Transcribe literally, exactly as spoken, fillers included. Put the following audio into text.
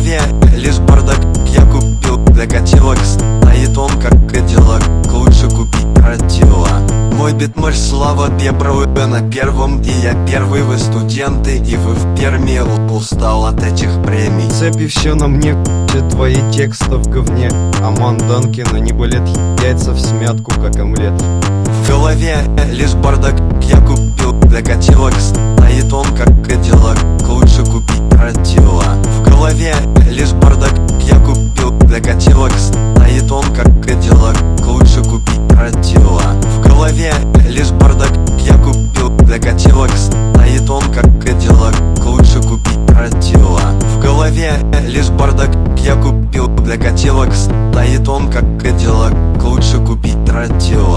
голове лишь бардак. Я купил для котелок, стоит он как кадиллак. Лучше купить тротила. Мой битмарш слава Бебровы на первом, и я первый, вы студенты, и вы в Перми. Устал от этих премий. Цепи все на мне, все твои тексты в говне. Аман Данкина не болит, яйца в смятку, как омлет. В голове лишь бардак. Я купил для котелок, стоит он как кадиллак. Лучше купить тротила. В голове лишь бардак. Я купил для котелок, стоит он как кадиллак. Лучше купить тротила. В голове лишь бардак. Я купил для котелок, стоит он как кадиллак. Лучше купить тротила. В голове лишь бардак. Я купил для котелок, стоит он как кадиллак. Лучше купить тротила.